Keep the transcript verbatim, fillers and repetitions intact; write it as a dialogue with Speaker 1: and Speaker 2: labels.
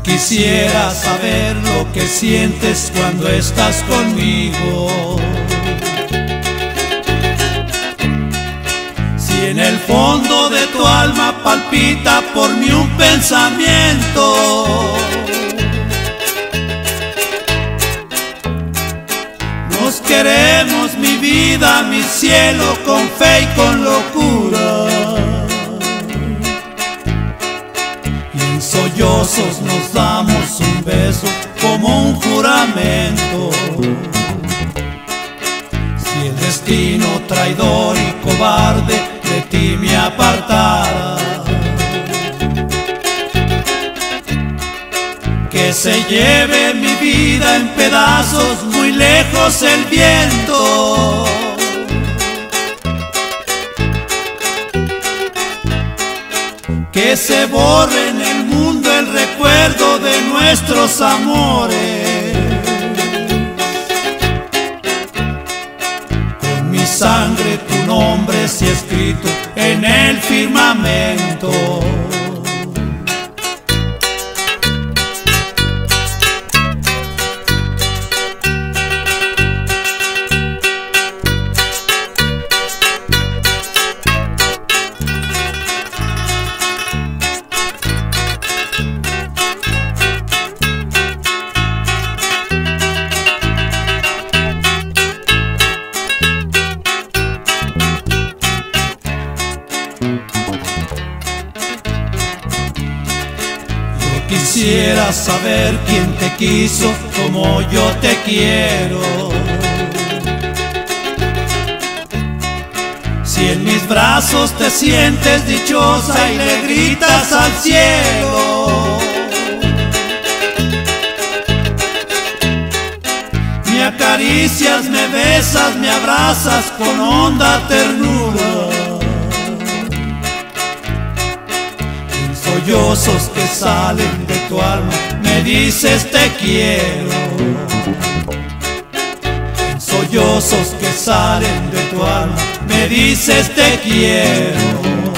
Speaker 1: Quisiera saber lo que sientes cuando estás conmigo. Si en el fondo de tu alma palpita por mí un pensamiento, nos queremos, mi vida, mi cielo, con fe y con locura. Y en sollozos nos damos un beso como un juramento. Si el destino traidor y cobarde de ti me apartara, que se lleve mi vida en pedazos, muy lejos el viento. Que se borre en el mundo el recuerdo de nuestros amores. Con mi sangre tu nombre se ha escrito en el firmamento. Quisiera saber quién te quiso como yo te quiero. Si en mis brazos te sientes dichosa y le gritas al cielo. Me acaricias, me besas, me abrazas con honda ternura. Sollozos que salen de tu alma me dices te quiero. Sollozos que salen de tu alma me dices te quiero.